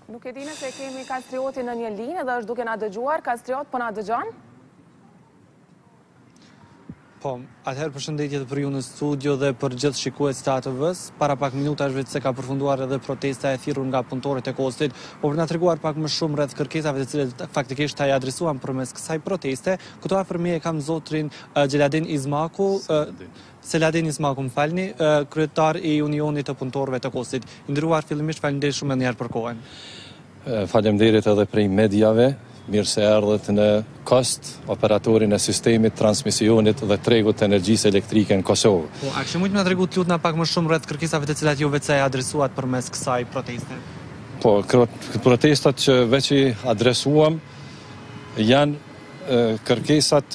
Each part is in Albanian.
Nuk e dine se kemi Kastriotin në një linë dhe është duke na dëgjuar. Kastriot, po na dëgjon? Po, atëherë përshëndetje për ju në studio dhe për gjithë shikuesit të ATV-s. Para pak minutashve se ka përfunduar edhe protesta e thirrur nga punëtorët e Kostit, por për na treguar pak më shumë rreth kërkesave të cilat faktikisht ai adresuan përmes kësaj proteste. Këtu afër meje kam zotrin Xheladin Izmaku, Seladin Izmaku, më falni, kryetar i Unionit të Punëtorëve të Kostit. I nderuar, fillimisht faleminderit shumë edhe një herë për kohën. Faleminderit edhe prej mediave. Mirë se erdhët në Kost, operatorin e sistemit transmisionit dhe tregut të energjisë elektrike në Kosovë. Po, a kishë mujtë me tregu të lutna pak më shumë rreth kërkesave të cilat ju veçaj adresuat përmes kësaj proteste? Po, protestat që veç i adresuam janë kërkesat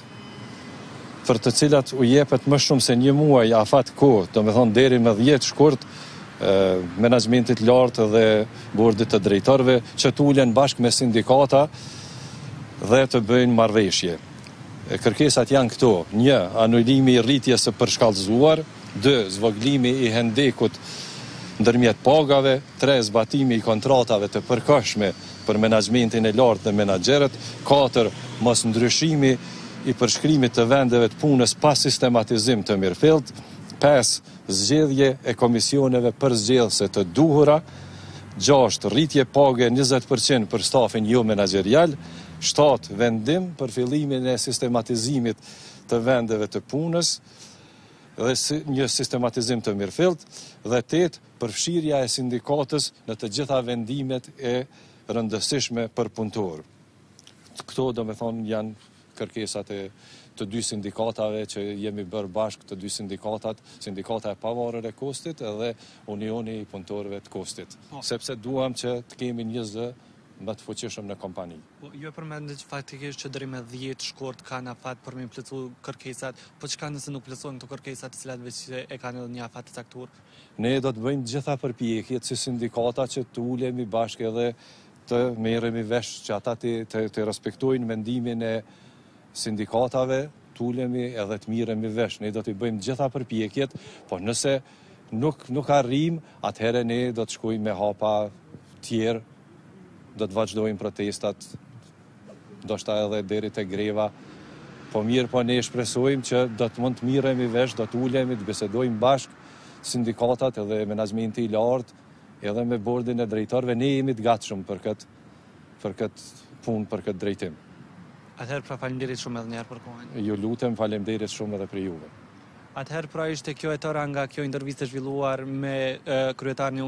për të cilat u jepet më shumë se një muaj afat kohë, do me thonë deri me 10 shkurt, menaxhmentit lartë dhe bordit të drejtorëve që tulen bashkë me sindikata dhe të bëjnë marrëveshje. Kërkesat janë këto: 1. Anulimi i rritjes së përshkallëzuar, 2. Zvoglimi i hendekut ndërmjet pagave, 3. Zbatimi i kontratave të përkohshme për menaxhmentin e lartë dhe menaxherët, 4. Mos ndryshimi i përshkrimit të vendeve të punës pa sistematizim të mirëfillt, 5. Zgjedhje e komisioneve për zgjedhëse të duhura, 6. Rritje page 20% për stafin jo menaxherial, 7. Vendim për fillimin e sistematizimit të vendeve të punës dhe një sistematizim të mirëfillt, dhe 8. Përfshirja e sindikatës në të gjitha vendimet e rëndësishme për punëtor. Këto do me thonë janë kërkesat e të dy sindikatave që jemi bërë bashkë, të dy sindikata e pavarur e Kostit edhe Unioni i Punëtorëve të Kostit, sepse duam që të kemi një zë më të fuqishëm në kompani. Po, ju e përmendët që faktikisht që deri me 10 shkurt kanë afat për me plotësu kërkesat, po çka nëse nuk plotësojnë këto kërkesat të cilat veç e kanë edhe një afat të caktuar? Ne do të bëjmë gjitha përpjekjet si sindikata që të ulemi bashkë edhe të merremi vesh që ata të respektojnë mendimin e sindikatave, të ulemi edhe të miremi vesh. Ne do të bëjmë gjitha përpjekjet, po nëse nuk arrim, atëherë ne do të shkojmë me hapa tjerë, do të vazhdojmë protestat, ndoshta edhe deri te greva. Po mirë, po ne shpresojmë që do të mund të miremi vesh, do të ulemi, të bisedojmë bashkë sindikatat edhe menaxhmenti i lartë, edhe me bordin e drejtorëve. Ne jemi të gatshëm për këtë punë, për këtë drejtim. Atëherë pra faleminderit shumë edhe një herë për kohën. Ju lutem, faleminderit shumë edhe për juve. Atëherë pra ishte kjo e tëra nga kjo intervistë zhvilluar me kryetarin